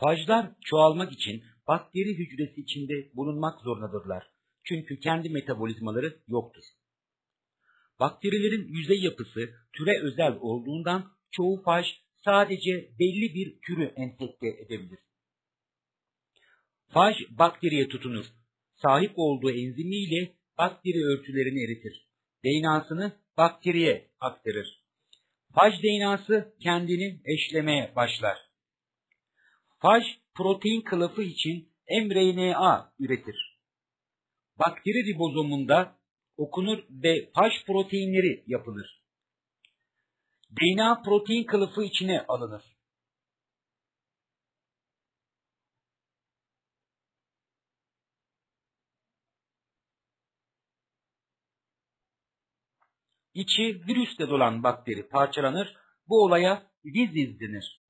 Fajlar çoğalmak için bakteri hücresi içinde bulunmak zorundadırlar. Çünkü kendi metabolizmaları yoktur. Bakterilerin yüzey yapısı türe özel olduğundan çoğu faj sadece belli bir türü enfekte edebilir. Faj bakteriye tutunur. Sahip olduğu enzimiyle bakteri örtülerini eritir. DNA'sını bakteriye aktarır. Faj DNA'sı kendini eşlemeye başlar. Faj protein kılıfı için mRNA üretir. Bakteri ribozomunda okunur ve faj proteinleri yapılır. DNA protein kılıfı içine alınır. İçi virüsle dolan bakteri parçalanır. Bu olaya lizis denir.